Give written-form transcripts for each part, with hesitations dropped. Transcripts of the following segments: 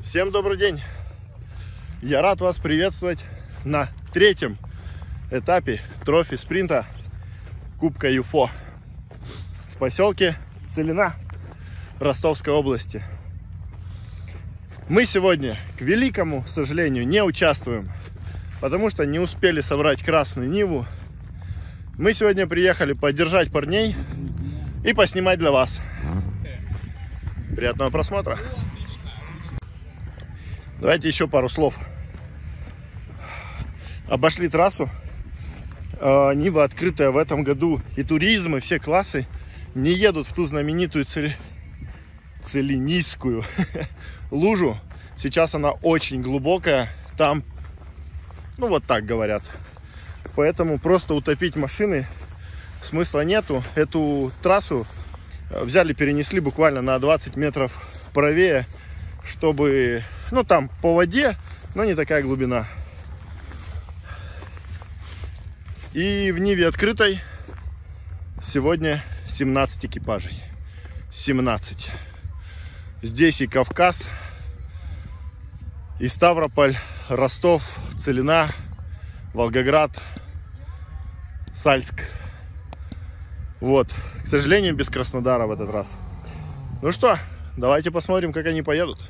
Всем добрый день! Я рад вас приветствовать на третьем этапе трофи-спринта Кубка ЮФО в поселке Целина Ростовской области. Мы сегодня, к великому сожалению, не участвуем, потому что не успели собрать красную Ниву. Мы сегодня приехали поддержать парней и поснимать для вас. Приятного просмотра! Давайте еще пару слов. Обошли трассу. Нива открытая в этом году. И туризм, и все классы не едут в ту знаменитую целинийскую лужу. Сейчас она очень глубокая. Там, ну вот так говорят. Поэтому просто утопить машины смысла нету. Эту трассу взяли, перенесли буквально на 20 метров правее, чтобы, ну там по воде, но не такая глубина. И в Ниве открытой сегодня 17 экипажей. 17. Здесь и Кавказ, и Ставрополь, Ростов, Целина, Волгоград, Сальск. Вот. К сожалению, без Краснодара в этот раз. Ну что, давайте посмотрим, как они поедут.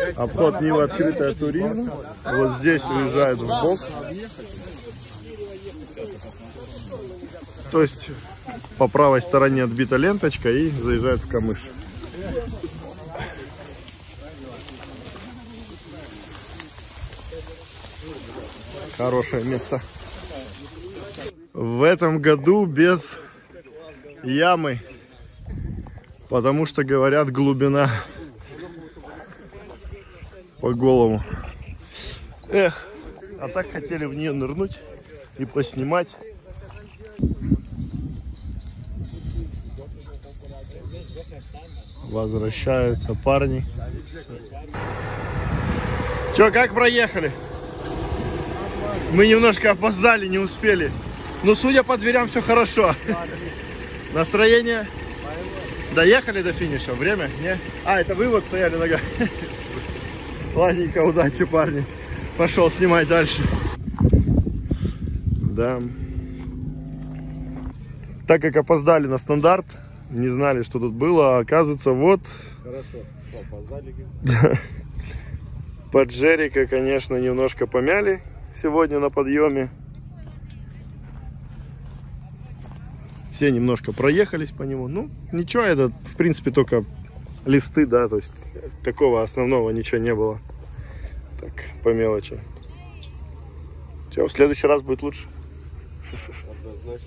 Обход Нива открытая туризм. Вот здесь уезжает в бок. То есть по правой стороне отбита ленточка и заезжает в камыш. Хорошее место. В этом году без ямы, потому что, говорят, глубина по голову. Эх, а так хотели в нее нырнуть и поснимать. Возвращаются парни. Че, как проехали? Мы немножко опоздали, не успели. Но судя по дверям, все хорошо. Настроение? Доехали до финиша? Время? Не? А, это вы вот стояли нога. Ладненько, удачи, парни. Пошел снимать дальше. Да. Так как опоздали на стандарт, не знали, что тут было, а оказывается, вот. Хорошо, опоздали. Паджерика, конечно, немножко помяли сегодня на подъеме. Все немножко проехались по нему. Ну, ничего, это, в принципе, только листы, да, то есть такого основного ничего не было. Так, по мелочи. Все, в следующий раз будет лучше. Однозначно.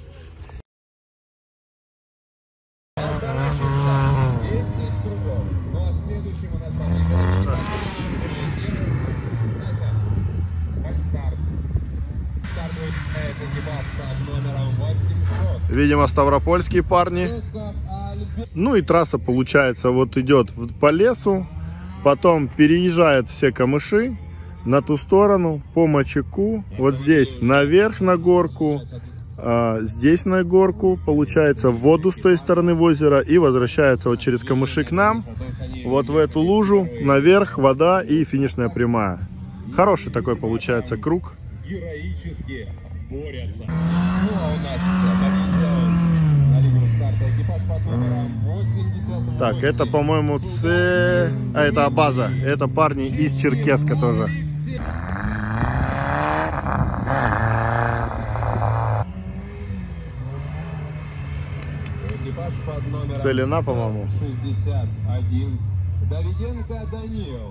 Видимо, ставропольские парни. Ну и трасса, получается, вот идет по лесу, потом переезжает все камыши на ту сторону, по мочаку, вот здесь наверх на горку, здесь на горку, получается, в воду с той стороны в озеро и возвращается вот через камыши к нам, вот в эту лужу, наверх, вода и финишная прямая. Хороший такой получается круг. Героически борются. Ну, а у нас на линию старта экипаж под номером 88. Так, это, по-моему, А это база. Это парни из Черкесска тоже. Экипаж под номером Целина, по-моему. 61. Давиденко Данил.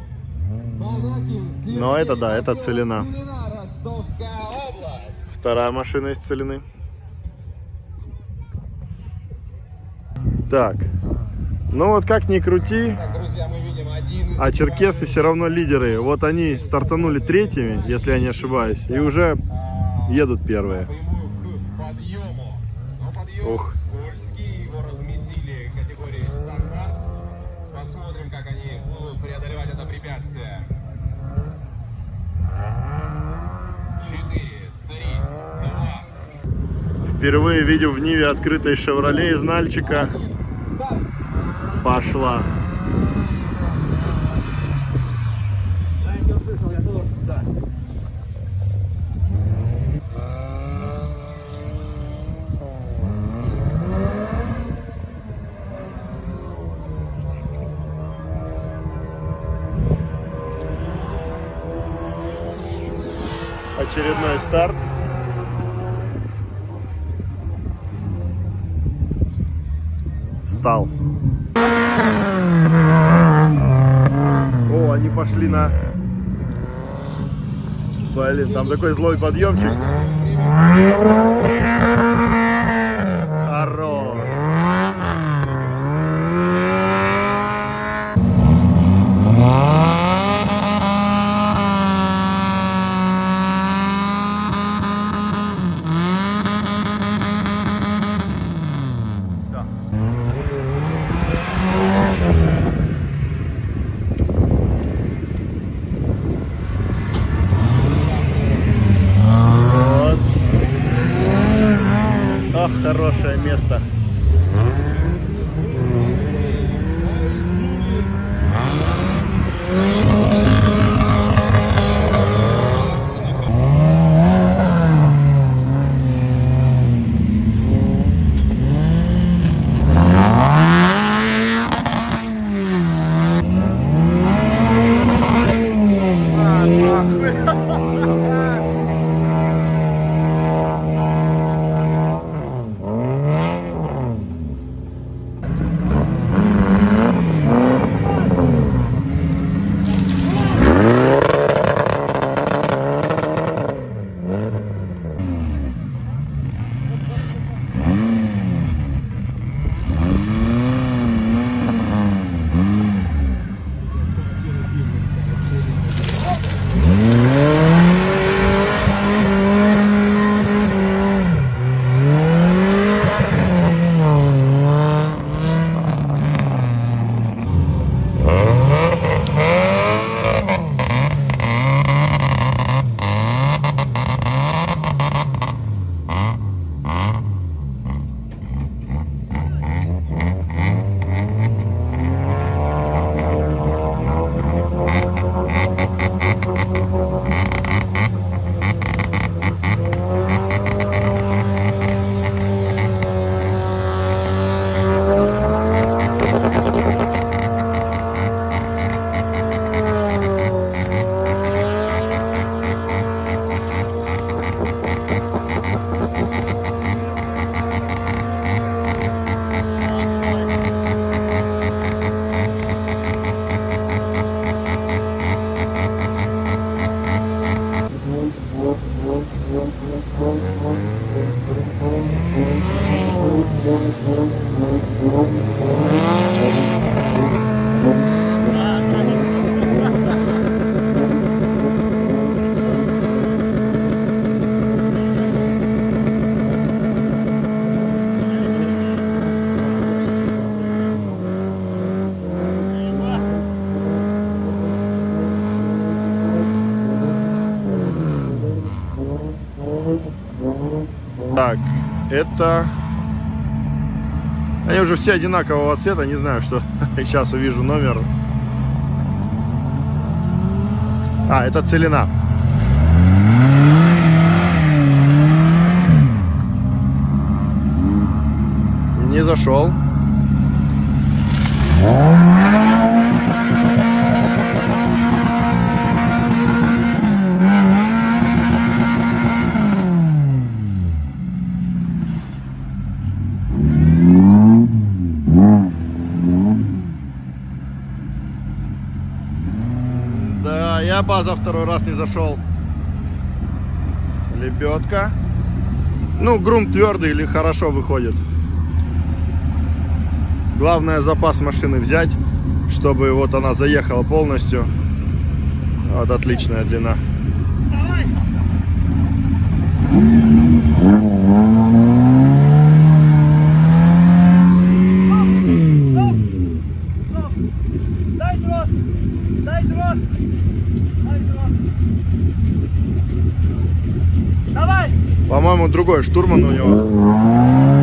Но это да, это Целина. Вторая машина из Целины. Так, ну вот как ни крути, а черкесы все равно лидеры. Вот они стартанули третьими, если я не ошибаюсь, и уже едут первые. Ух. Посмотрим, как они будут преодолевать это препятствие. 4, 3, 2. Впервые видел в Ниве открытой Шевроле из Нальчика. Пошла. Очередной старт. Встал. О, они пошли на... Блин, там такой злой подъемчик. Хорош. Ах, хорошее место. Так, это... Они уже все одинакового цвета, не знаю, что сейчас увижу номер. А, это Целина. Не зашел. Да, я база второй раз не зашел. Лебедка. Ну, грунт твердый или хорошо выходит. Главное запас машины взять, чтобы вот она заехала полностью. Вот отличная длина. Дай трос! Дай трос! Дай трос! Давай! По-моему, другой штурман у него.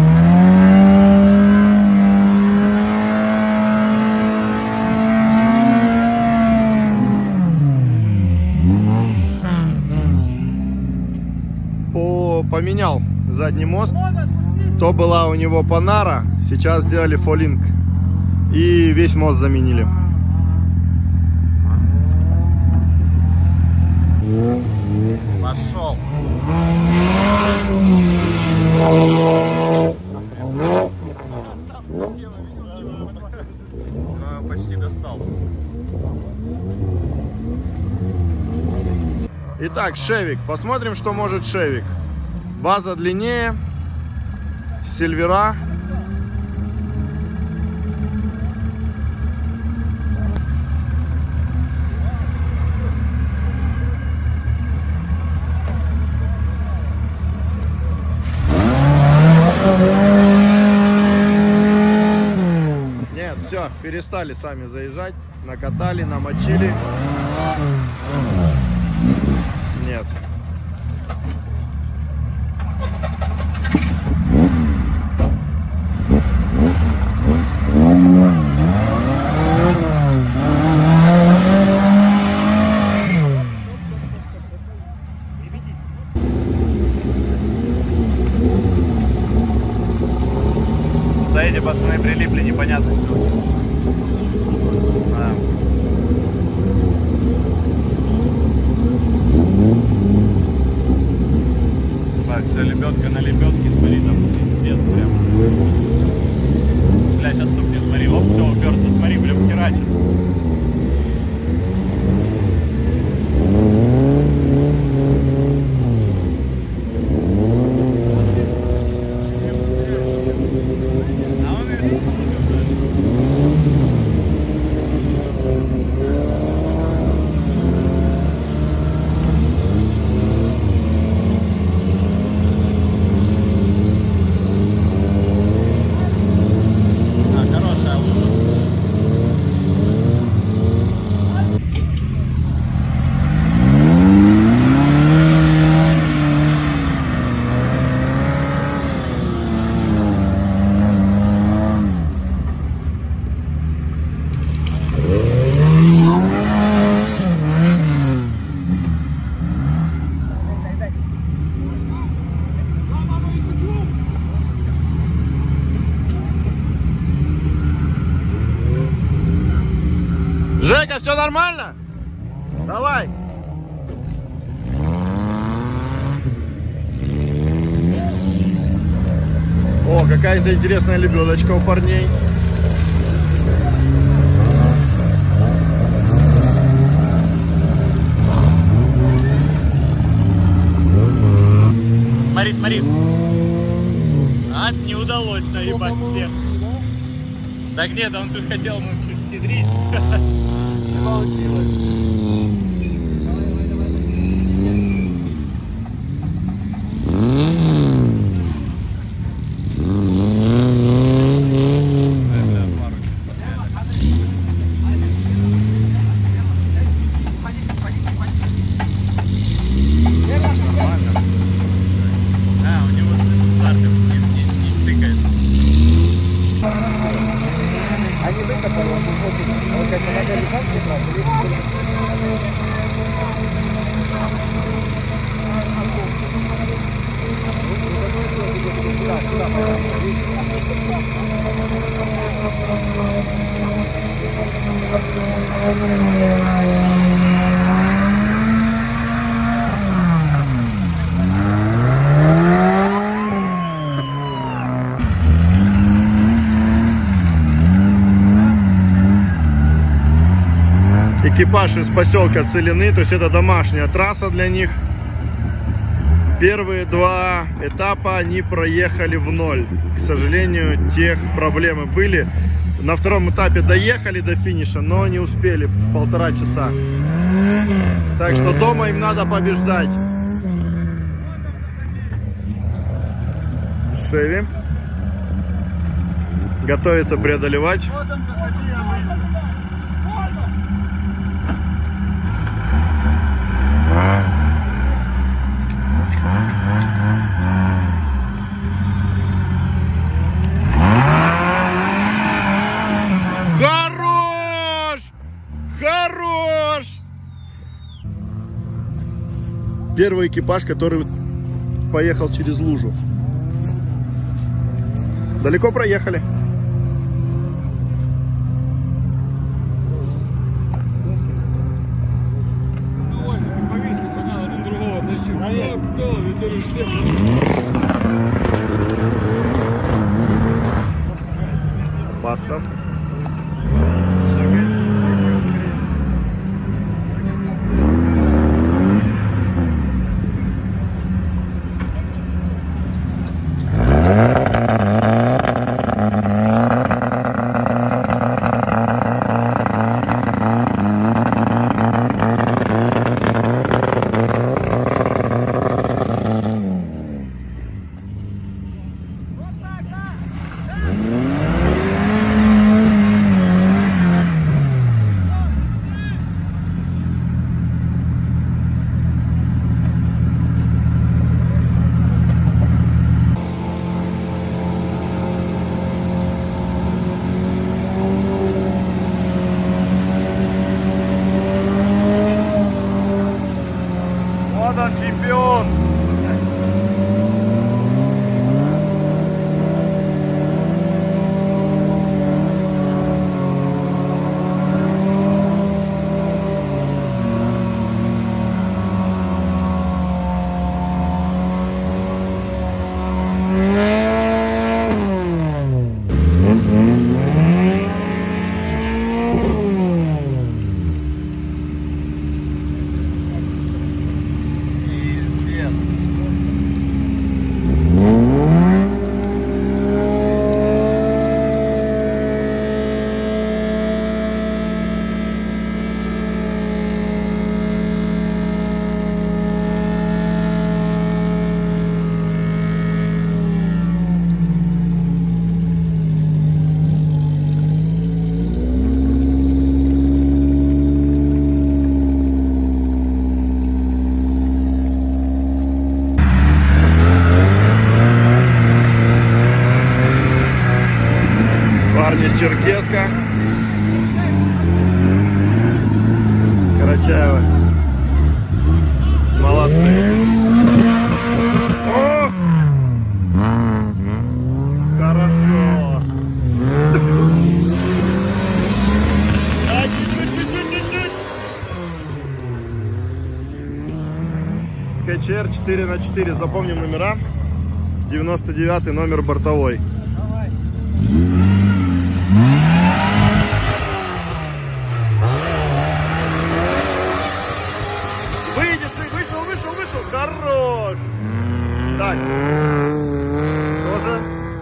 Поменял задний мост. То была у него Панара, сейчас сделали Фолинг. И весь мост заменили. Пошел. Почти достал. Итак, Шевик. Посмотрим, что может Шевик. База длиннее. Сильвера. Нет, все, перестали сами заезжать. Накатали, намочили. Нет. Да эти пацаны прилипли, непонятно что. Да. Так, все, лебедка на лебедке, смотри, там пиздец прям. Бля, сейчас стукнет, смотри, оп, все, уперся, смотри, прям херачит. Жека, все нормально? Давай. О, какая-то интересная лебедочка у парней. Смотри, смотри. А не удалось наебать всех. Так нет, он все хотел ему чуть хитрить. Не получилось. Экипаж из поселка Целины, то есть это домашняя трасса для них. Первые два этапа они проехали в ноль. К сожалению, тех проблемы были. На втором этапе доехали до финиша, но не успели в 1,5 часа. Так что дома им надо побеждать. Шеви готовится преодолевать. Хорош! Хорош! Первый экипаж, который поехал через лужу. Далеко проехали. Опасно. Вот он, чемпион! Парни с Черкесска, Карачаева, молодцы. О! Хорошо. КЧР 4×4, запомним номера. 99 номер бортовой. Вышел. Хорош. Так. Тоже.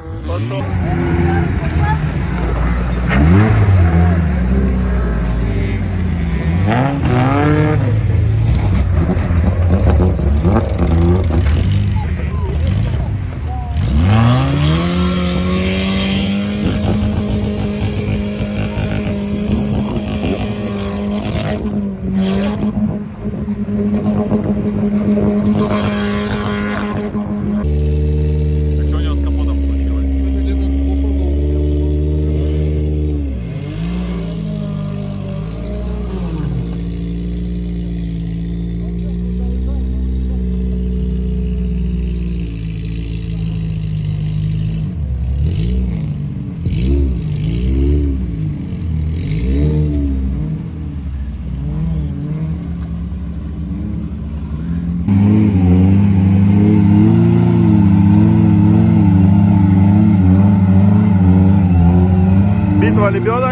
этого лебедок.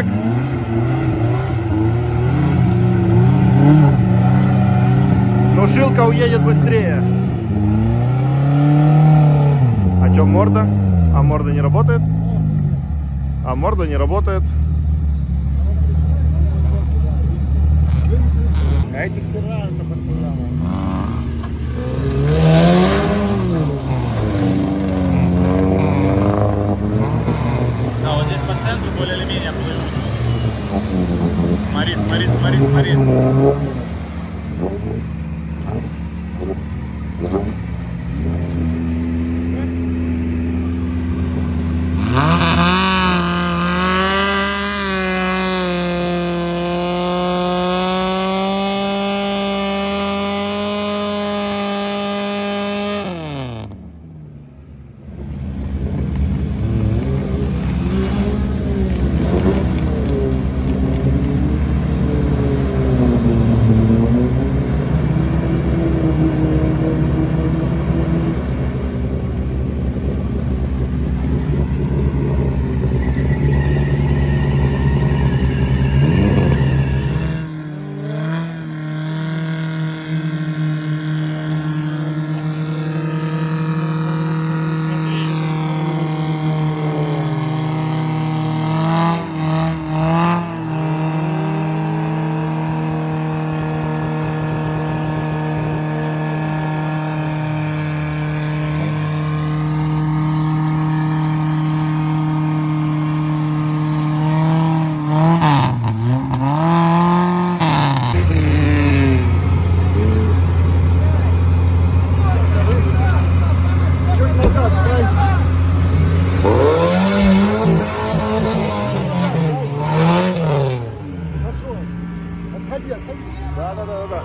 Но шилка уедет быстрее. А что морда? А морда не работает? А морда не работает. А эти стираются постоянно. Да, вот здесь по центру более или менее плывут. Смотри, смотри, смотри, смотри. Да.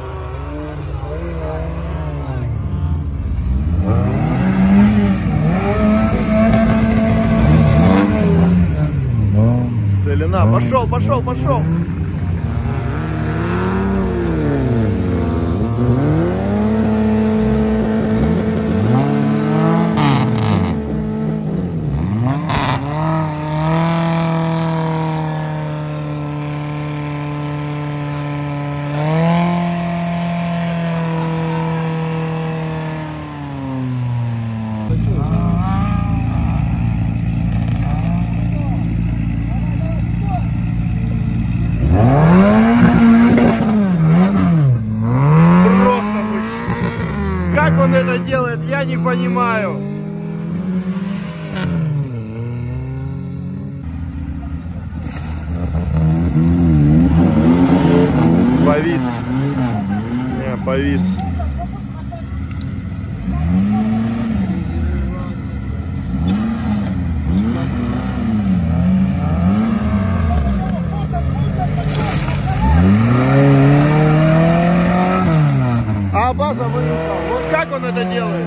Целина. Пошел, пошел, пошел. Как он это делает, я не понимаю. Повис. Не, повис. А база выехал. Вот как он это делает?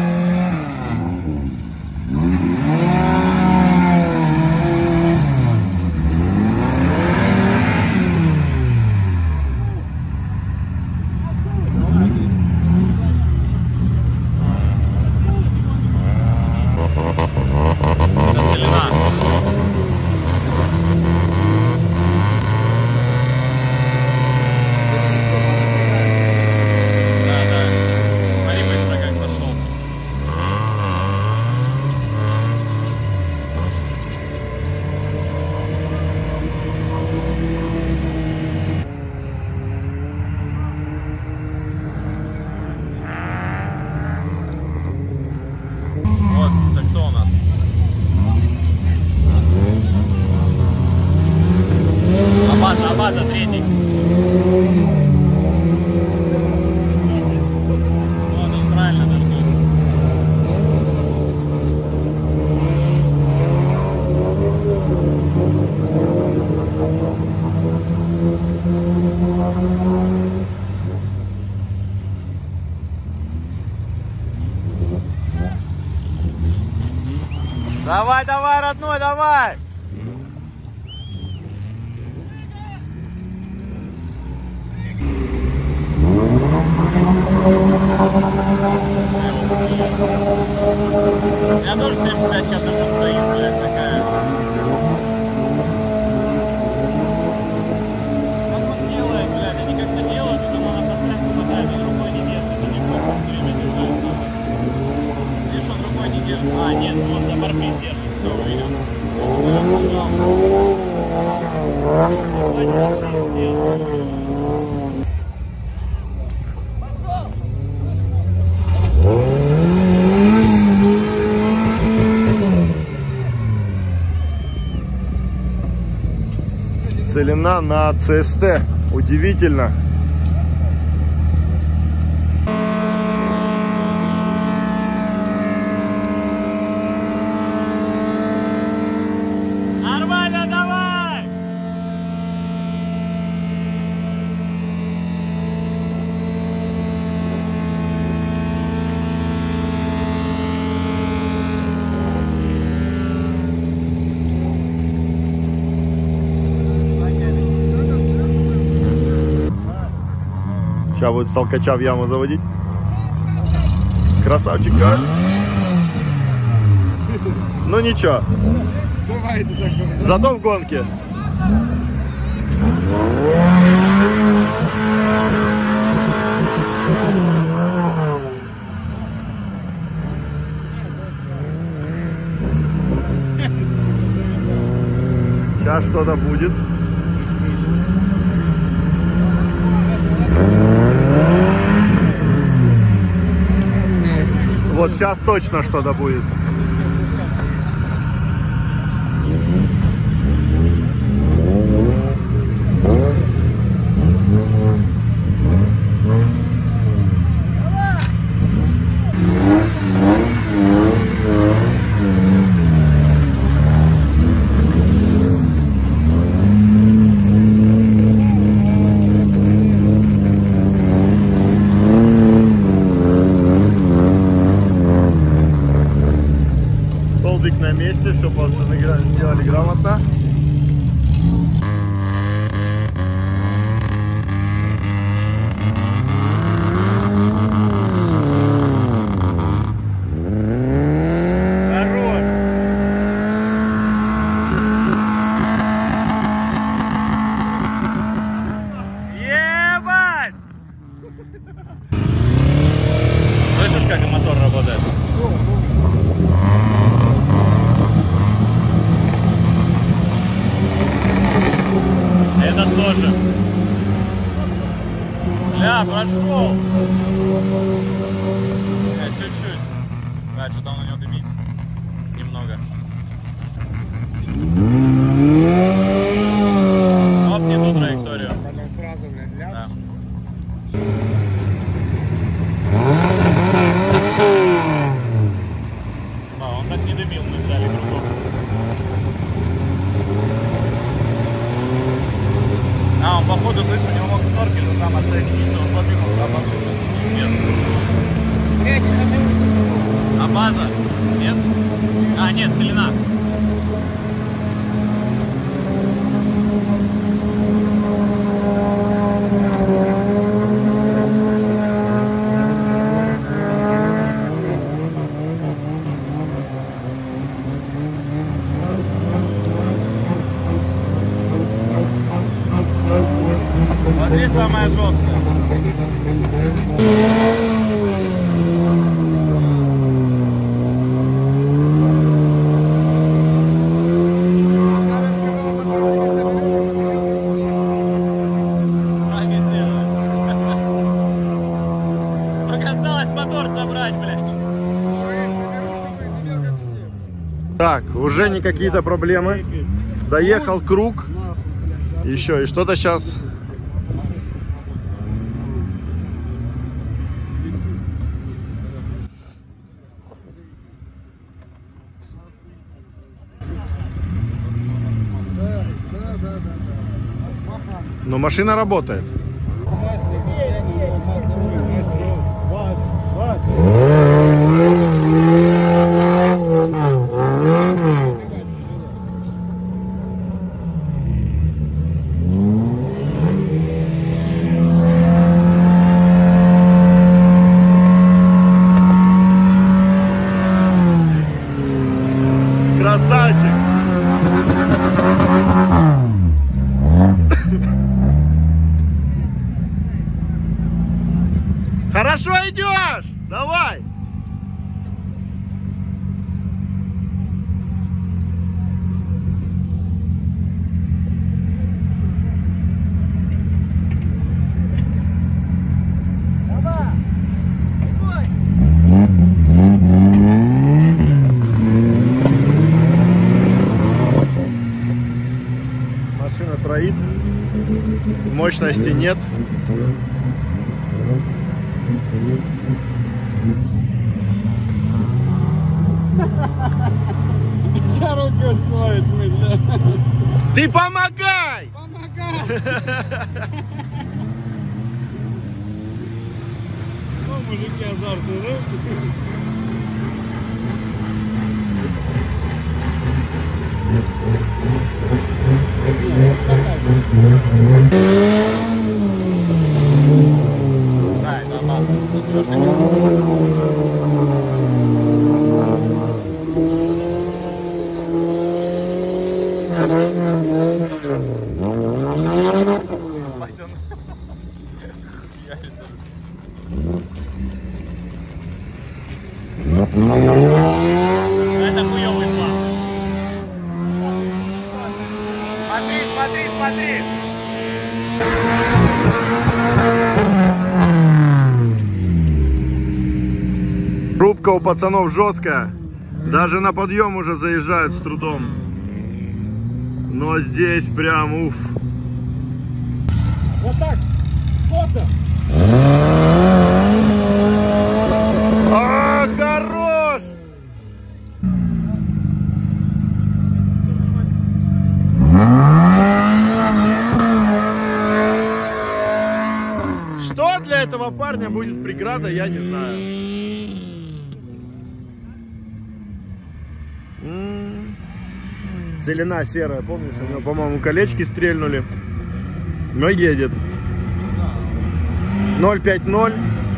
Это целина. Абаза третий. Вот он правильно нырнул. Давай, давай, родной, давай! У меня тоже 75 кадров стоит, блядь, такая. Он за барпи держит, все увидел. Целина на CST. Удивительно. Нормально, давай! Сейчас будет сталкача в яму заводить. Красавчик, а? Ну ничего. Зато в гонке. Сейчас что-то будет. Вот сейчас точно что-то будет. На месте, все пацаны сделали грамотно. Ебать! Слышишь, как мотор работает? Этот тоже. Бля, прошел. Чуть-чуть. Да, что-то он у него дымит. Немного. Оп, не ту траекторию. Потом сразу, блядь, ляп. Да. А, он так не дымил в начале кругов. А, он походу, слышишь, у него мог шноркель, но там отсоединиться, он подымал, а потом сейчас нет. А база? Нет? А, нет, целина. Вот здесь самая жесткая. Так и сделали. Только осталось мотор собрать, блядь. Так, уже не какие-то проблемы. Доехал круг. Еще и что-то сейчас. Но машина работает. Красавчик! Мощности нет. Вся руки уходит, бля. Ты помогай! Помогай! Ну, мужики азартные, да? Да, это ладно. Это хуёвый план. Смотри, смотри, смотри. Рубка у пацанов жесткая. Даже на подъем уже заезжают с трудом. Но здесь прям уф. Вот так. Фото. А, хорош! Что для этого парня будет преграда, я не знаю. Целина серая, помнишь? У него, по-моему, колечки стрельнули. Но едет. 050.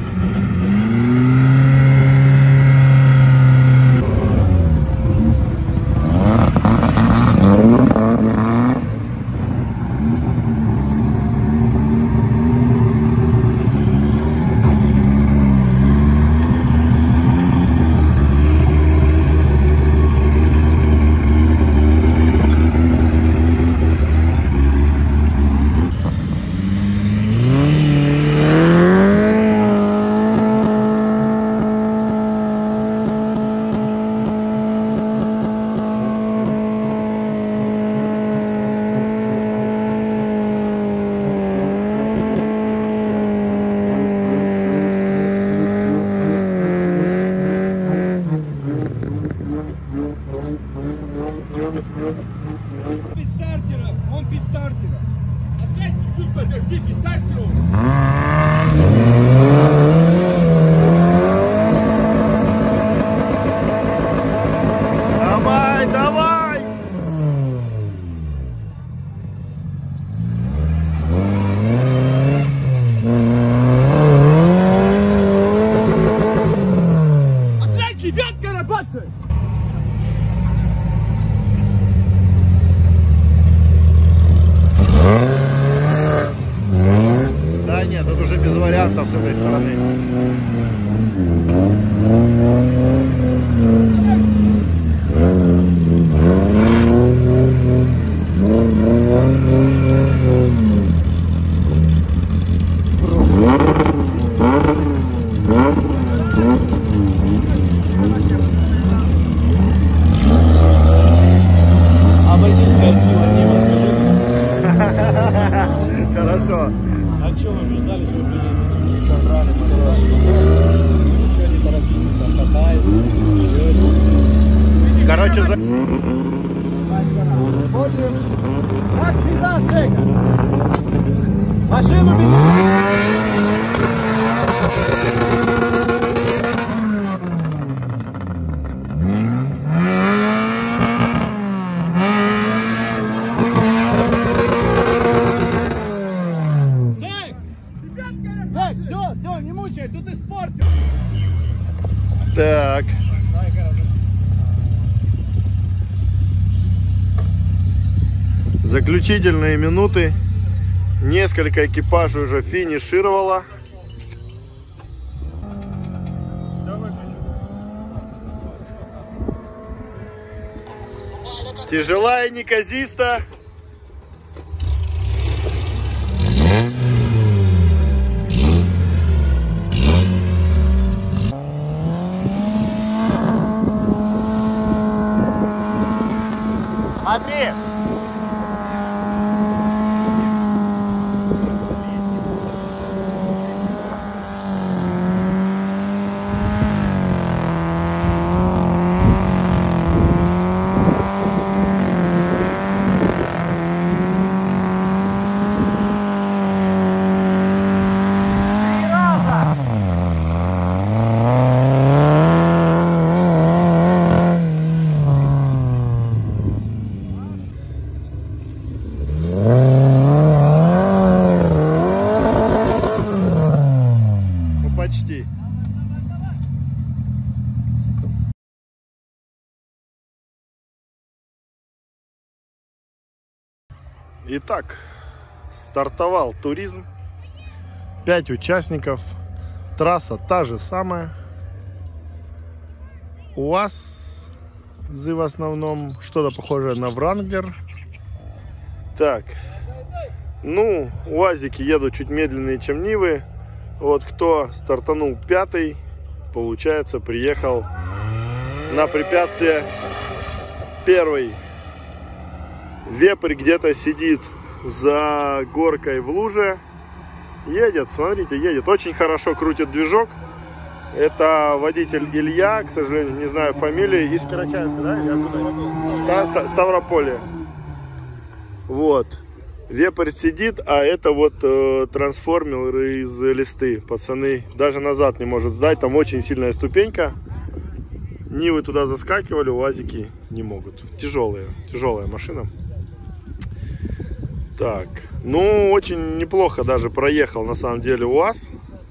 Без стартера, он без стартера. Опять чуть-чуть подожди, без стартера. Давай, давай! Последний, пятка работает. Да нет, тут уже без вариантов с этой стороны. Хорошо. А что вы мне ждали, что вы собрали? Ничего не торопитесь, катает. Короче, Смотрим. Как всегда, Джека. Машину все, не мучай, тут испортил. так. Заключительные минуты. Несколько экипажей уже финишировало. Тяжела и неказиста. Смотри! Итак, стартовал туризм. 5 участников. Трасса та же самая. УАЗ в основном. Что-то похожее на Вранглер. Так. Ну, УАЗики едут чуть медленнее, чем Нивы. Вот кто стартанул 5-й, получается, приехал на препятствие 1-й. Вепрь где-то сидит за горкой в луже. Едет, смотрите, едет. Очень хорошо крутит движок. Это водитель Илья, к сожалению, не знаю фамилии. Из Карачаевска, да? Или откуда? Ставрополье. Вот. Вепрь сидит, а это вот трансформер из листы. Пацаны даже назад не может сдать. Там очень сильная ступенька. Нивы туда заскакивали, УАЗики не могут. Тяжелая машина. Так, ну очень неплохо даже проехал на самом деле УАЗ.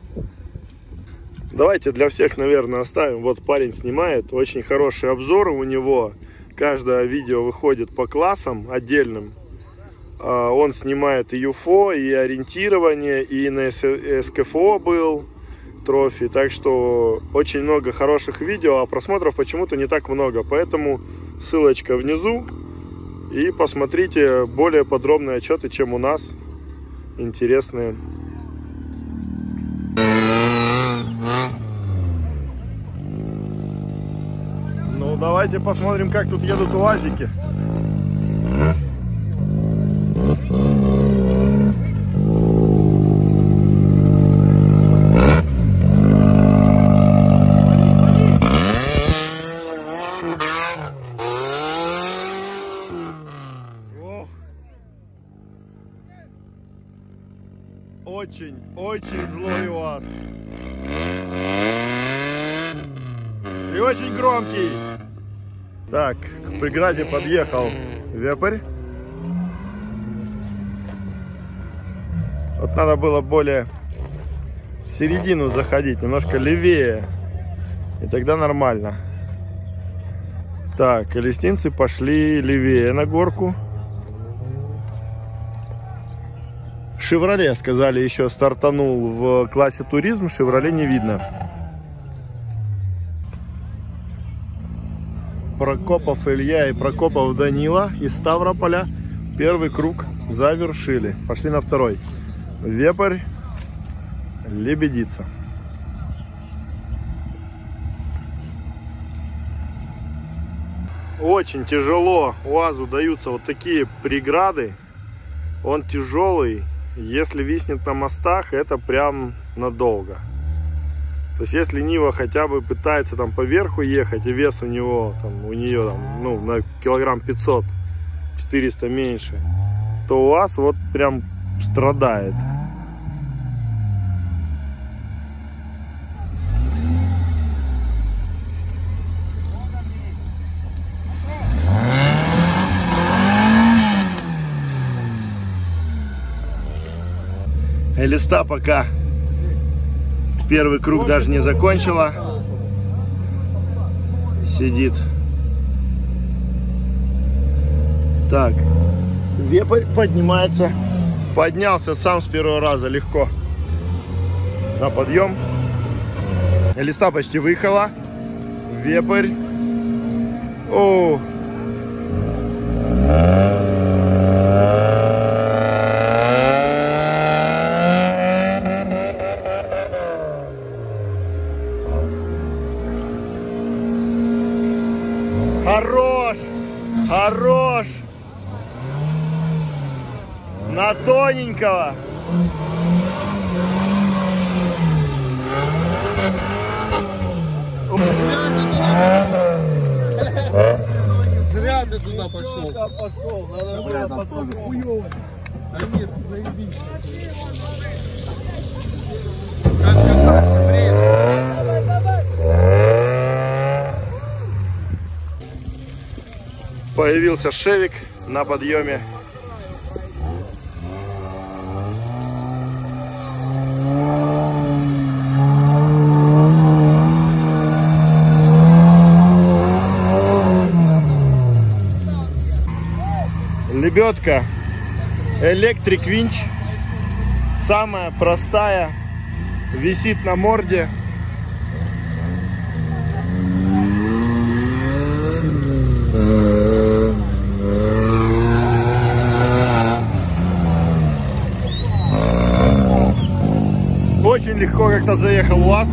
Давайте для всех, наверное, оставим. Вот парень снимает, очень хороший обзор у него. Каждое видео выходит по классам отдельным. Он снимает и ЮФО, и ориентирование, и на СКФО был трофи. Так что очень много хороших видео, а просмотров почему-то не так много. Поэтому ссылочка внизу. И посмотрите более подробные отчеты, чем у нас. Интересные. Ну, давайте посмотрим, как тут едут УАЗики. Очень злой УАЗ. И очень громкий. Так, к преграде подъехал Вепрь. Вот надо было более в середину заходить, немножко левее. И тогда нормально. Так, колесницы пошли левее на горку. Шевроле, сказали, еще стартанул в классе туризм. Шевроле не видно. Прокопов Илья и Прокопов Данила из Ставрополя первый круг завершили. Пошли на второй. Вепрь лебедица. Очень тяжело УАЗу даются вот такие преграды. Он тяжелый. Если виснет на мостах, это прям надолго. То есть если Нива хотя бы пытается там по верху ехать, и вес у нее там, ну, на килограмм 500, 400 меньше, то УАЗ вот прям страдает. Элиста пока первый круг даже не закончила. Сидит. Так. Вепрь поднимается. Поднялся сам с первого раза легко. На подъем. Элиста почти выехала. Вепрь. О! Хорош! Хорош! На тоненького! Зря ты туда пошел. Надо было подсолнуть хуёво. Да нет, заебись. Как все дальше, время. Появился Шевик на подъеме. Лебедка Электрик винч. Самая простая. Висит на морде. Очень легко как-то заехал УАЗ.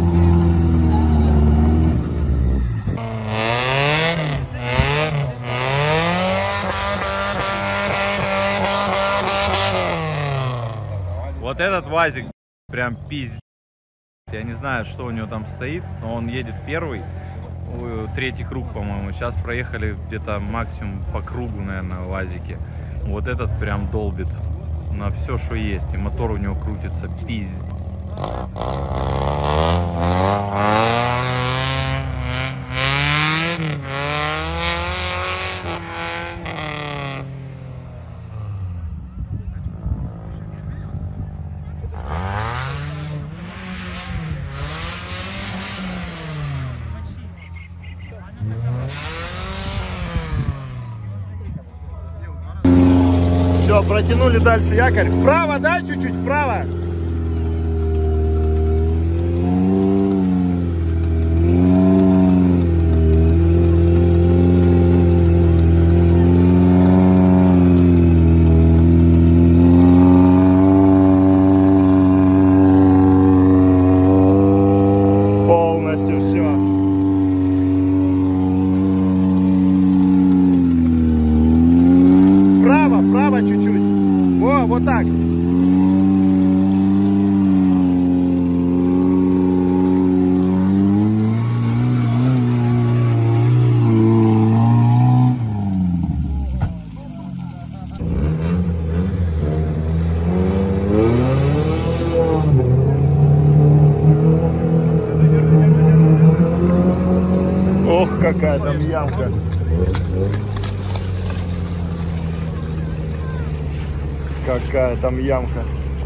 Вот этот УАЗик прям пиздец. Я не знаю, что у него там стоит, но он едет первый. Третий круг, по-моему. Сейчас проехали где-то максимум по кругу, наверное, в УАЗике. Вот этот прям долбит на все, что есть. И мотор у него крутится пиздец. Все, протянули дальше якорь. Вправо, да, чуть-чуть вправо. Полностью все. Вправо чуть-чуть. Во, вот так. Ох, какая там ямка. Какая там ямка.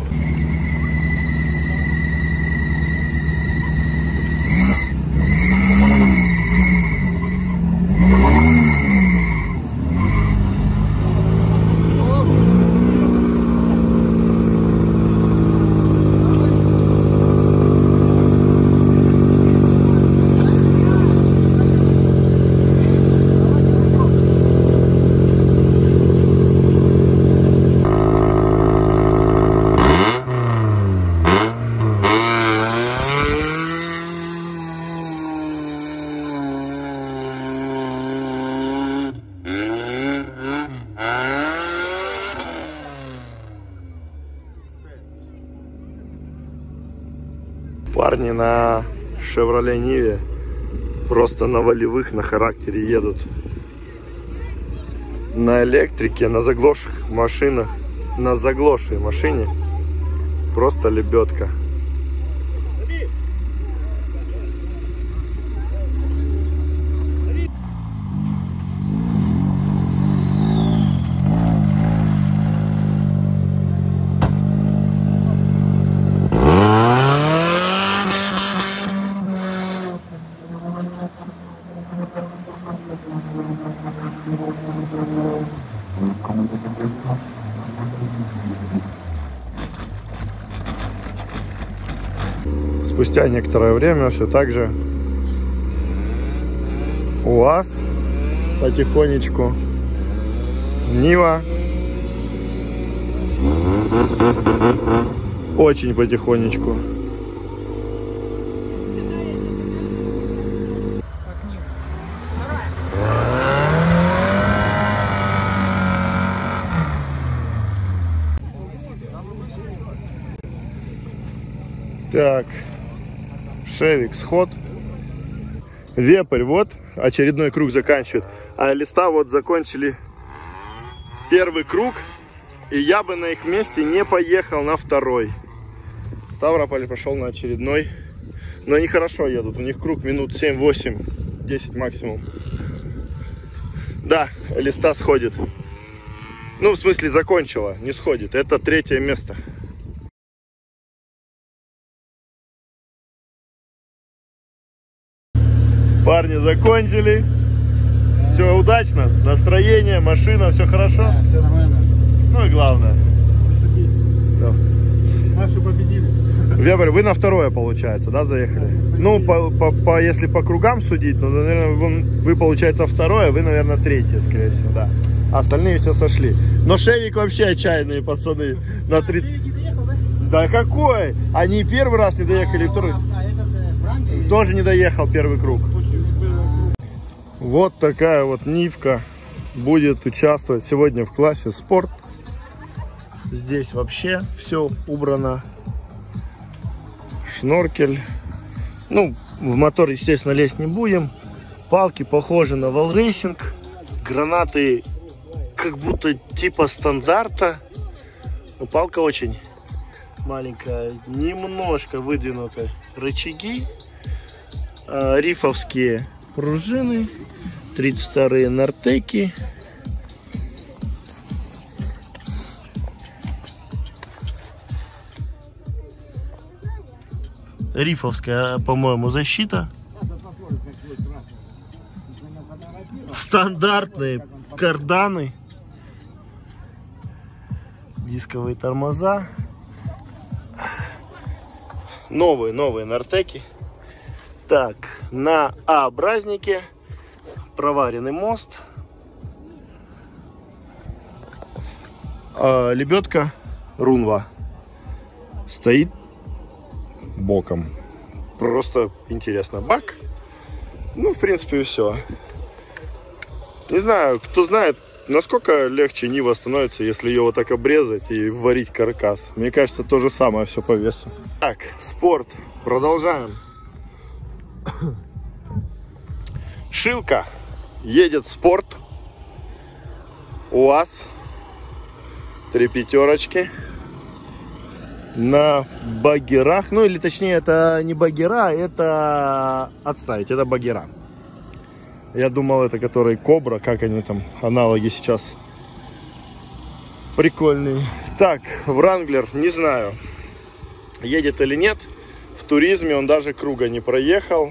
Парни на Chevrolet Nive просто на волевых, на характере едут. На электрике, на заглохших машинах, на заглохшей машине просто лебедка. Спустя некоторое время все так же УАЗ потихонечку, Нива очень потихонечку. Так, Шевик сход. Вепрь вот очередной круг заканчивает. А листа вот закончили первый круг. И я бы на их месте не поехал на второй. Ставрополь пошел на очередной. Но они хорошо едут. У них круг минут 7, 8, 10 максимум. Да, листа сходит. Ну, в смысле, закончила, не сходит. Это третье место. Парни закончили. Все удачно. Настроение, машина, все хорошо. Да, все нормально. Ну и главное. Все. Наши победили. Вебер, вы на второе, получается, да, заехали? Ну, если по кругам судить, ну, наверное, вы, получается, второе, вы, наверное, третье, скорее всего, да. Остальные все сошли. Но Шевик вообще отчаянные пацаны. На 30... Да какой? Они первый раз не доехали, второй. Тоже не доехал первый круг. Вот такая вот Нивка будет участвовать сегодня в классе спорт. Здесь вообще все убрано. Шноркель. Ну, в мотор, естественно, лезть не будем. Палки похожи на валрейсинг. Гранаты как будто типа стандарта. Но палка очень маленькая. Немножко выдвинуты рычаги. Рифовские пружины. 32-е нортеки. Рифовская, по-моему, защита. Стандартные карданы. Дисковые тормоза. Новые нортеки. Так, на А-бразнике проваренный мост. Лебедка Рунва стоит боком. Просто интересно. Бак. Ну, в принципе, и все. Не знаю, кто знает, насколько легче Нива становится, если ее вот так обрезать и варить каркас. Мне кажется, то же самое все по весу. Так, спорт. Продолжаем. Шилка едет спорт. УАЗ. 3 пятерочки. На багерах, ну или точнее это не багера, это отставить, это багера. Я думал, это который Кобра, как они там, аналоги сейчас прикольные. Так, Вранглер, не знаю, едет или нет. В туризме он даже круга не проехал.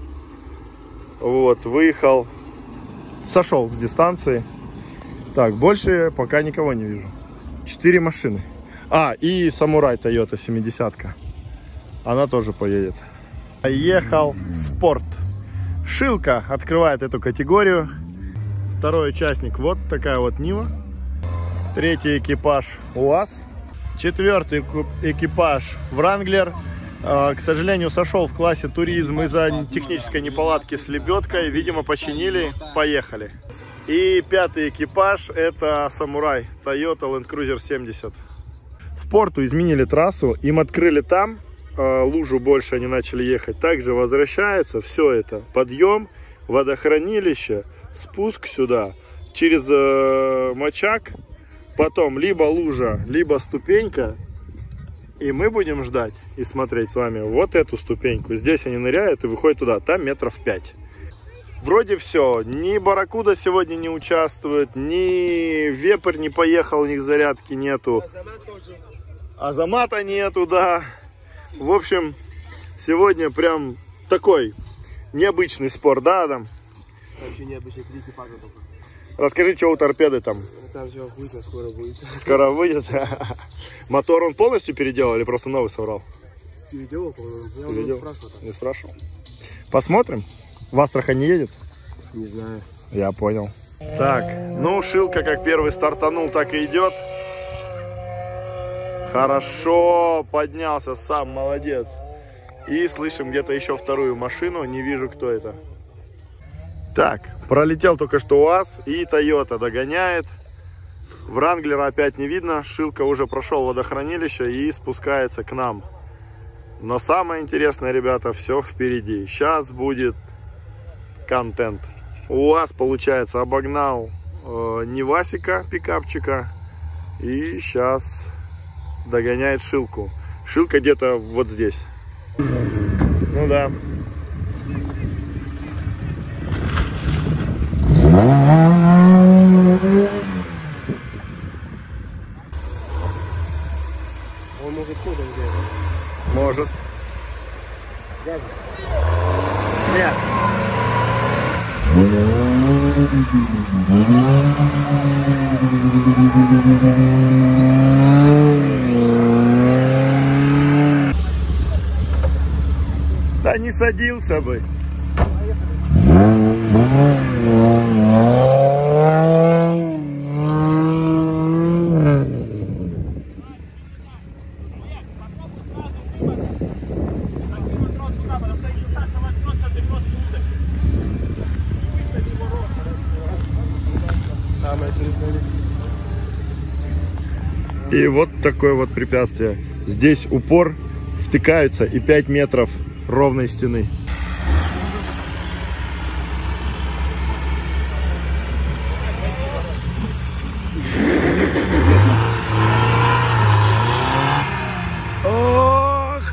Вот, выехал, сошел с дистанции. Так, больше пока никого не вижу. 4 машины. А, и Самурай Toyota 70-ка. Она тоже поедет. Ехал спорт. Шилка открывает эту категорию. Второй участник, вот такая вот Нива. Третий экипаж УАЗ. Четвертый экипаж Вранглер. К сожалению, сошел в классе туризм из-за технической неполадки с лебедкой. Видимо, починили, поехали. И пятый экипаж это Самурай Toyota Land Cruiser 70. Спорту изменили трассу, им открыли там, лужу больше они начали ехать. Также возвращается все это. Подъем, водохранилище, спуск сюда, через мочак, потом либо лужа, либо ступенька. И мы будем ждать и смотреть с вами вот эту ступеньку. Здесь они ныряют и выходят туда, там метров 5. Вроде все, ни Барракуда сегодня не участвует, ни Вепрь не поехал, у них зарядки нету. Азамата нету, да. В общем, сегодня прям такой необычный спорт, да, Адам? Вообще необычный, 3 экипажа только. Расскажи, что у торпеды там? Там все охуительно, скоро будет. Скоро выйдет. Мотор он полностью переделал или просто новый собрал? Переделал, по-моему. Я уже не спрашивал. Не спрашивал. Посмотрим. В Астрахань не едет? Не знаю. Я понял. Так, ну Шилка как первый стартанул, так и идет. Хорошо поднялся сам, молодец. И слышим где-то еще вторую машину, не вижу, кто это. Так, пролетел только что УАЗ и Toyota догоняет. Вранглера опять не видно, Шилка уже прошел водохранилище и спускается к нам. Но самое интересное, ребята, все впереди. Сейчас будет контент. УАЗ, получается, обогнал Нивасика, пикапчика. И сейчас догоняет Шилку. Шилка где-то вот здесь. Ну да. Он может ходом сделать. Может. Газом. Нет. Да не садился бы. И вот такое вот препятствие. Здесь упор, втыкаются и 5 метров ровной стены. Ох!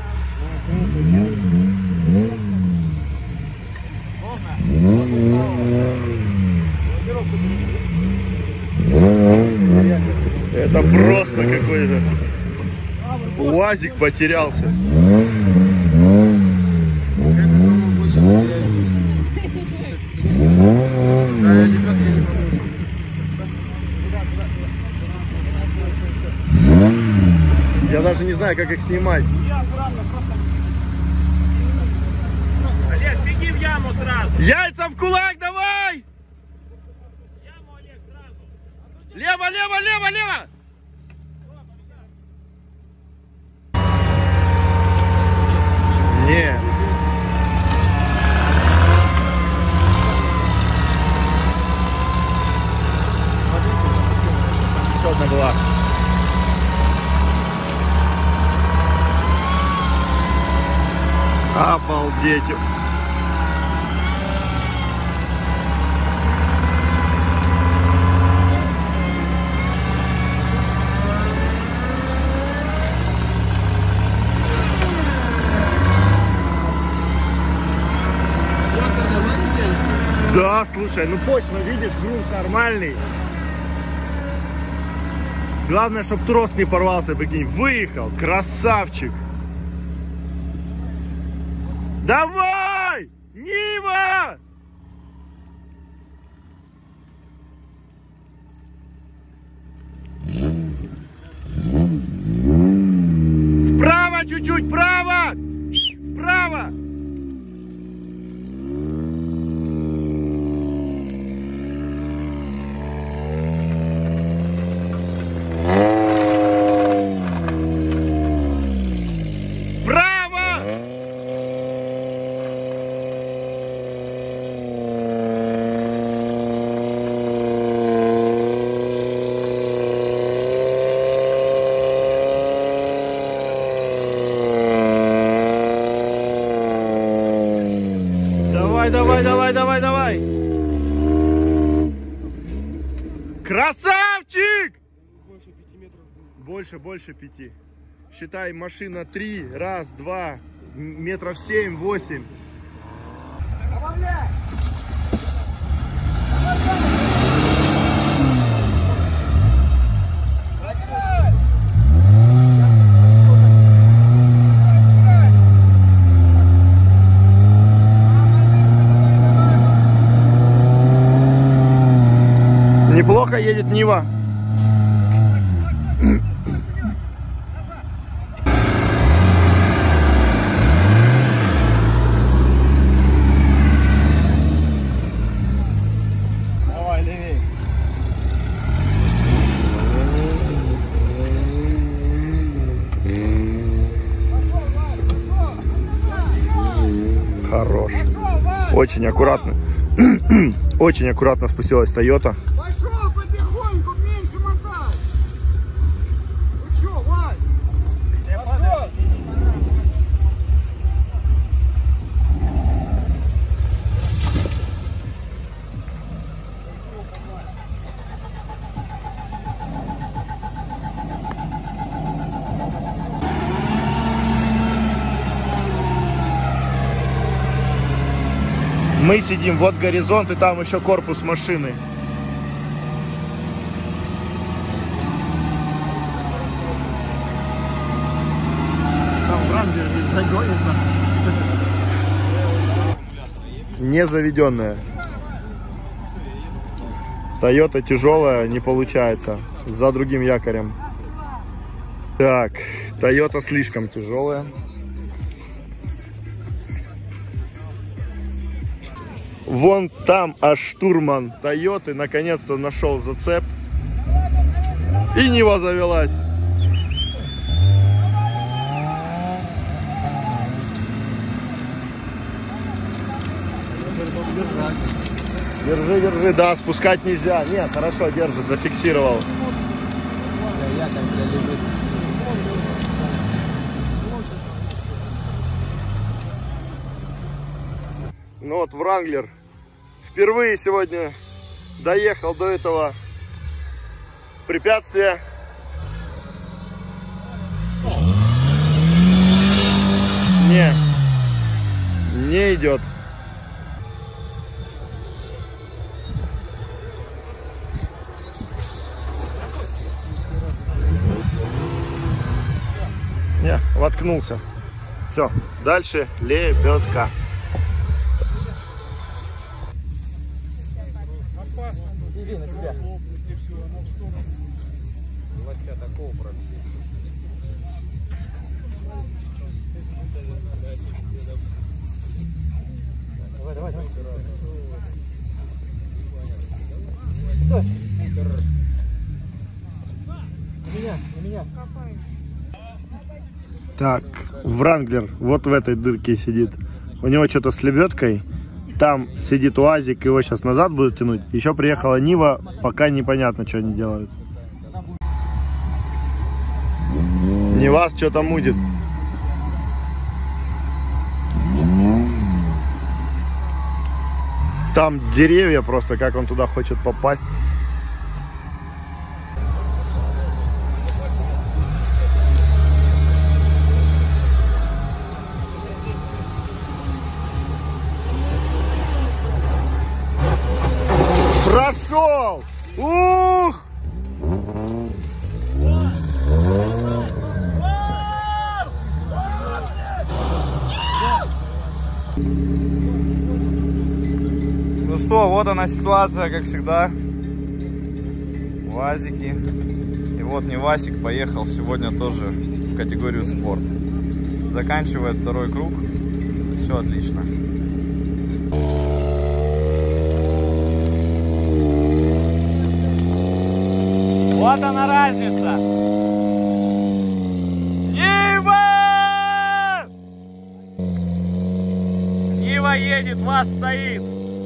Это просто какой-то УАЗик потерялся. Я даже не знаю, как их снимать. Олег, беги в яму сразу. Яйца в кулак, давай! Яму, Олег, сразу. Лево, лево, лево, лево! Не. Еще одна была. Обалдеть. Да, слушай, ну почва, видишь, грунт нормальный. Главное, чтобы трос не порвался, прикинь. Выехал, красавчик. Давай! Нива! Вправо чуть-чуть, вправо! Вправо! Давай, давай, давай, давай! Красавчик! Больше 5 метров. Больше 5. Считай, машина 3, раз, 2, метров 7, 8. Неплохо едет Нива. Давай, левей. Хорош. Очень аккуратно. Очень аккуратно спустилась Toyota. Пошел потихоньку, меньше мотай. Ну что, Вась? Пошел. Мы сидим, вот горизонт, и там еще корпус машины. Там Брамбер загонится. Не заведенная. Toyota тяжелая, не получается. За другим якорем. Так, Toyota слишком тяжелая. Вон там аж штурман Toyota наконец-то нашел зацеп. И Нива завелась. Держи, держи, да, спускать нельзя. Нет, хорошо, держит, зафиксировал. Ну вот, Wrangler впервые сегодня доехал до этого препятствия. Не идет. Не, воткнулся. Все, дальше лебедка. Иди на себя. Давай, давай, давай. Стой. На меня. Так, Wrangler вот в этой дырке сидит. У него что-то с лебедкой. Там сидит УАЗик, его сейчас назад будут тянуть. Еще приехала Нива, пока непонятно, что они делают. Нива что-то мудит. Там деревья просто, как он туда хочет попасть. Прошел! Ух! Ну что, вот она ситуация, как всегда. УАЗики. И вот Нивасик поехал сегодня тоже в категорию спорт. Заканчивает второй круг. Все отлично. Вот она разница. Нива! Нива едет, вас стоит.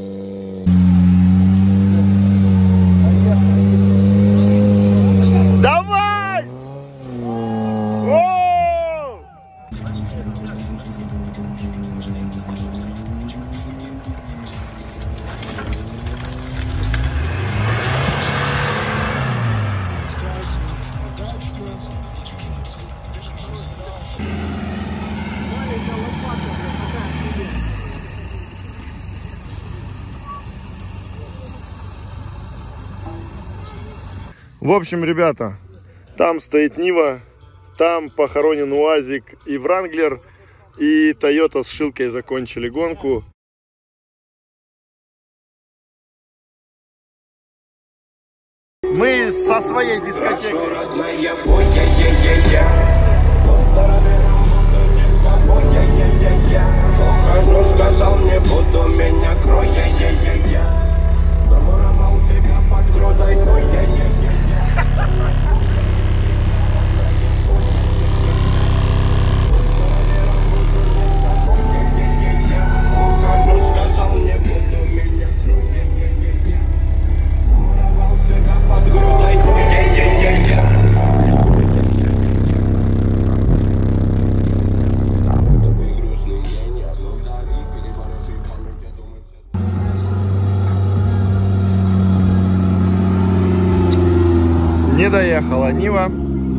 Давай! О! В общем, ребята, там стоит Нива, там похоронен УАЗик и Wrangler, и Toyota с Шилкой закончили гонку. Мы со своей дискотекой. Сказал мне, буду меня кроя, замуровал себя под грудой, сказал мне, буду меня кроя, замуровал себя под грудой, Не доехала Нива.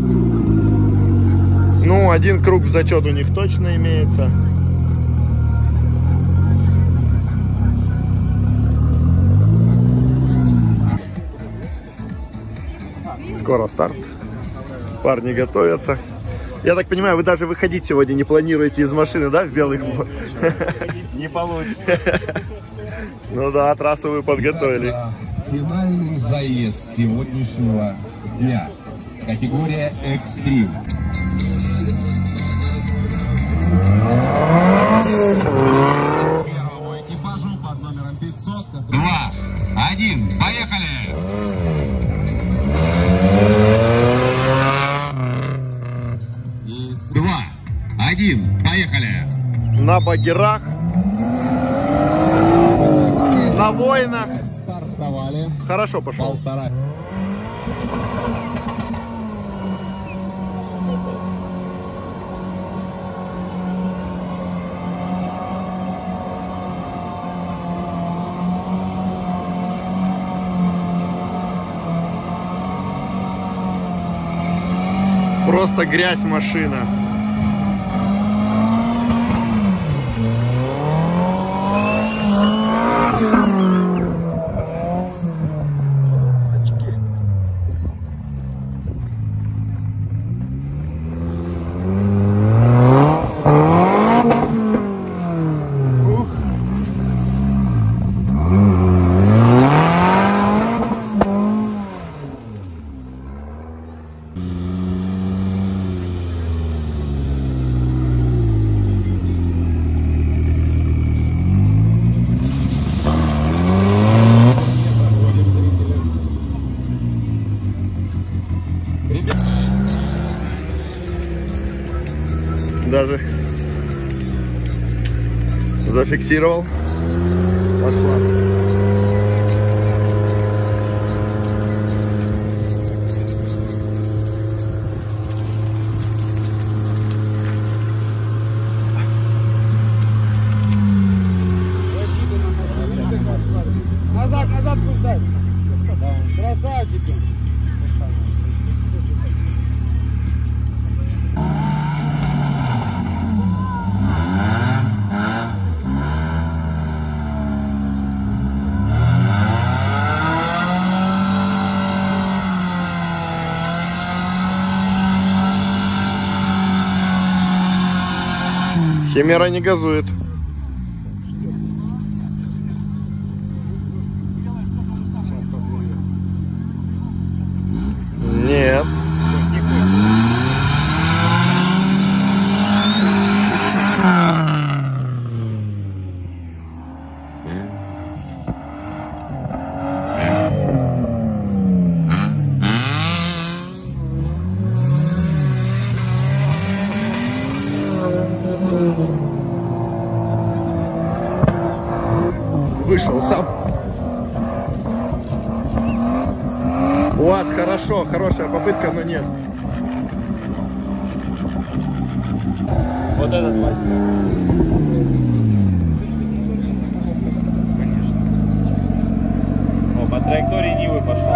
Ну, один круг в зачет у них точно имеется. Скоро старт. Парни готовятся. Я так понимаю, вы даже выходить сегодня не планируете из машины, да, в белых? Не получится. Ну да, трассу вы подготовили. финальный заезд сегодняшнего дня. Категория «Экстрим». Первому экипажу под номером 500. 2, 1, поехали! И 2, 1, поехали! На багерах, на войнах. Стартовали. Хорошо пошел. Полтора. Просто грязь машина. Даже зафиксировал. Пошла. Назад, назад пускай. Красавчики. Химера не газует. Нет. Вышел сам. У вас хорошо, хорошая попытка, но нет. Вот этот возьми. Конечно. О, по траектории Нивы пошел.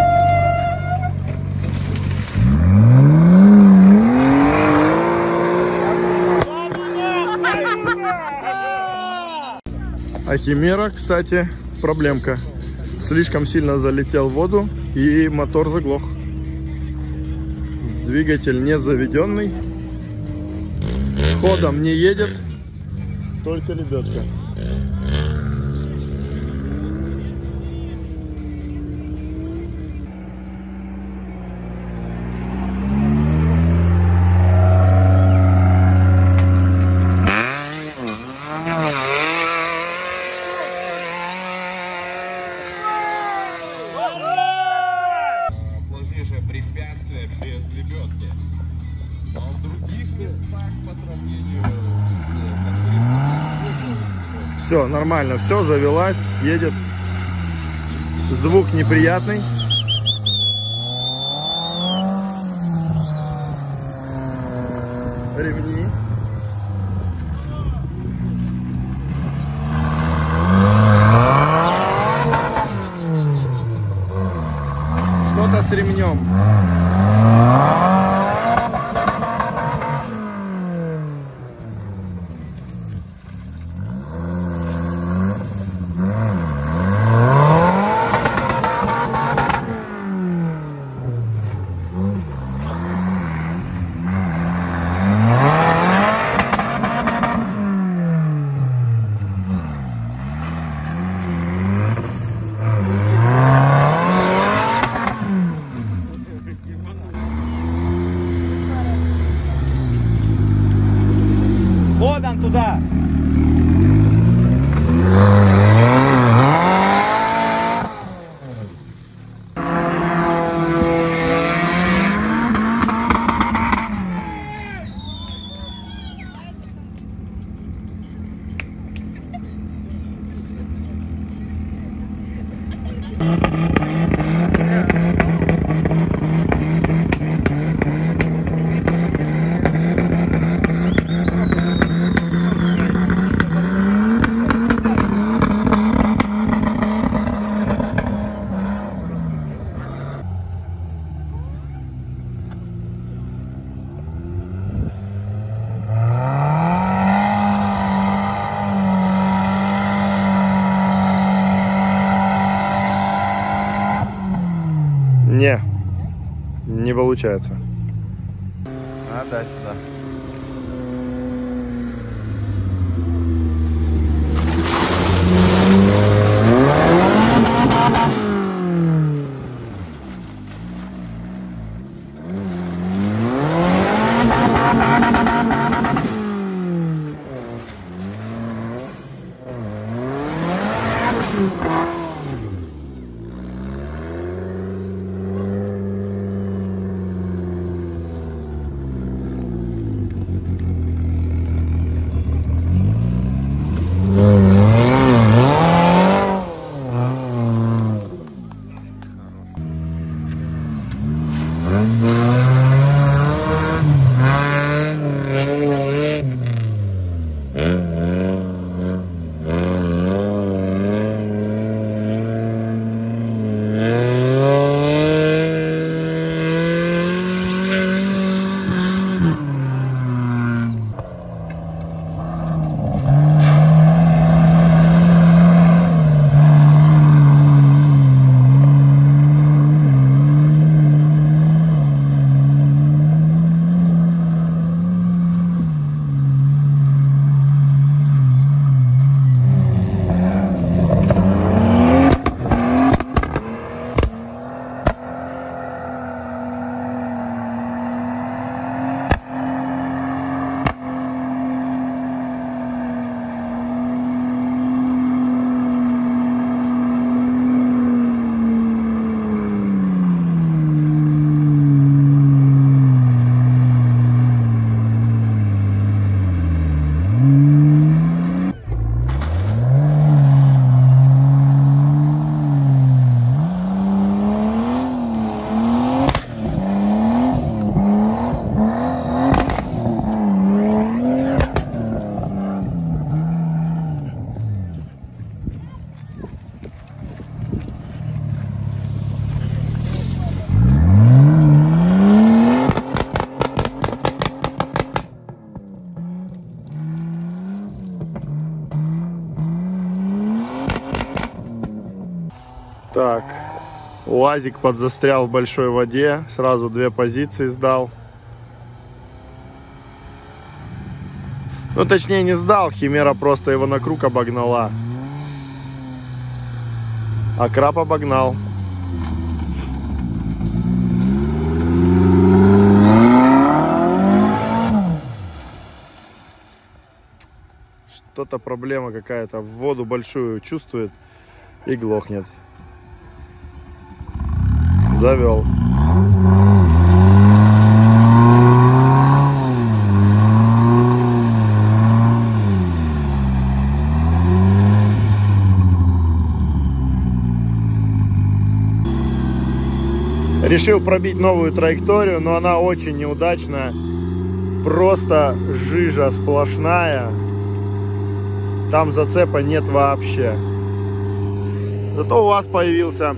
А Химера, кстати, проблемка. Слишком сильно залетел в воду и мотор заглох. Двигатель не заведенный. Ходом не едет. Только лебедка. Сложнейшее препятствие без лебедки. Но в других местах по сравнению с Все, нормально, все, завелась, едет. Звук неприятный. Ремни. Что-то с ремнем. Не получается. А, да, сюда. Так, УАЗик подзастрял в большой воде, сразу 2 позиции сдал. Ну, точнее, не сдал, Химера просто его на круг обогнала. А краб обогнал. Что-то проблема какая-то, в воду большую чувствует и глохнет. Завел. Решил пробить новую траекторию, но она очень неудачная. Просто жижа сплошная. Там зацепа нет вообще. Зато у вас появился.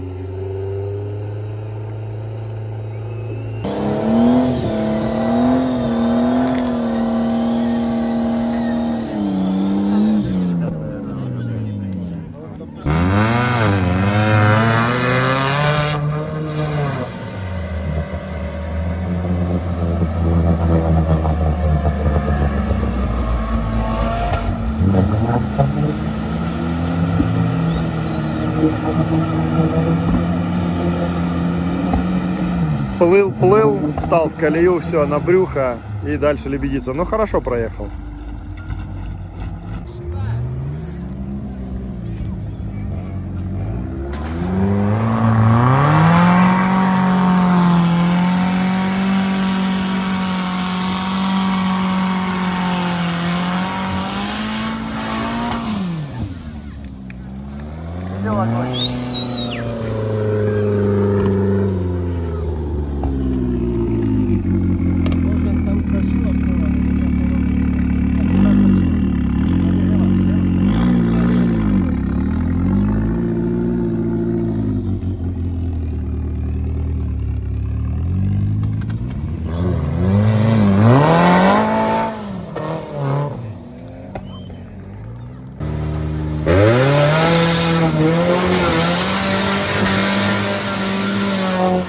Плыл, встал в колею, все, на брюхо и дальше лебедиться. Ну, хорошо проехал.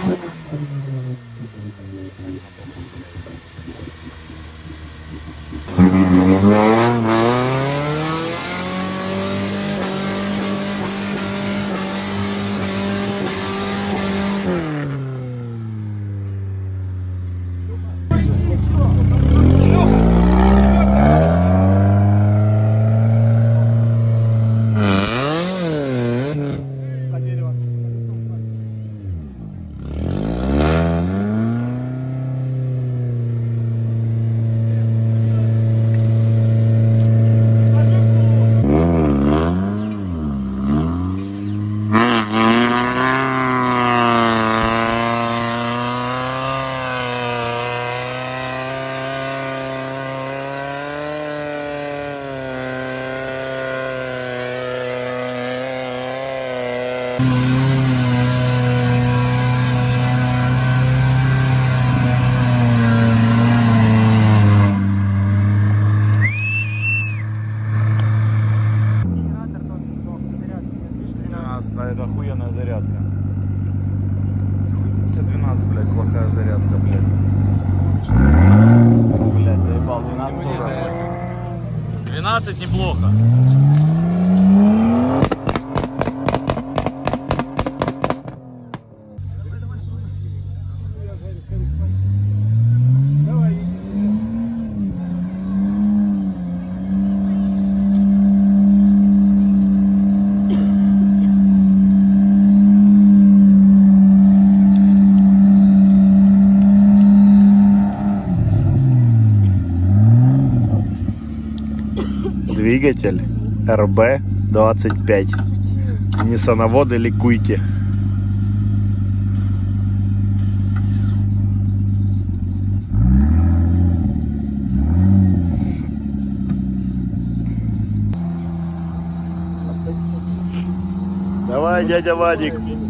Это охуенная зарядка. 12, блядь, плохая зарядка, блядь. Блядь, заебал, 12 тоже. 12 неплохо. Двигатель RB25. Ниссановоды ликуйте. Давай, дядя Вадик.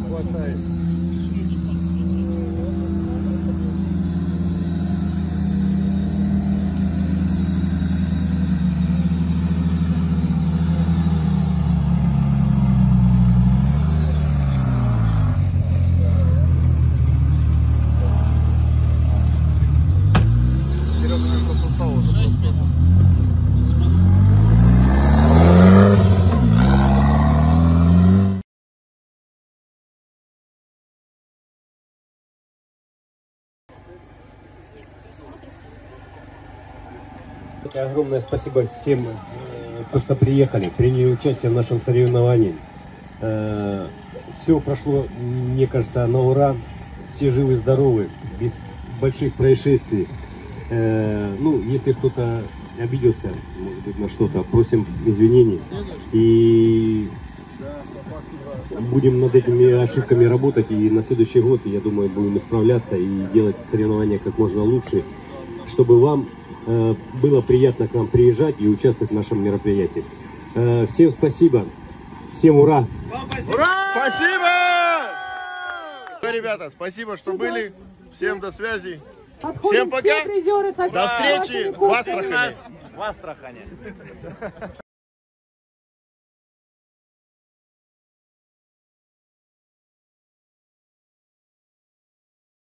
Огромное спасибо всем, кто что приехали, приняли участие в нашем соревновании. Все прошло, мне кажется, на ура. Все живы, здоровы, без больших происшествий. Ну, если кто-то обиделся, может быть, на что-то, просим извинений. И будем над этими ошибками работать. И на следующий год, я думаю, будем исправляться и делать соревнования как можно лучше, чтобы вам было приятно к нам приезжать и участвовать в нашем мероприятии. Всем спасибо, всем ура! Ура! Спасибо! Ребята, спасибо, что были. Всем до связи. Всем пока. До встречи в Астрахани. В Астрахани.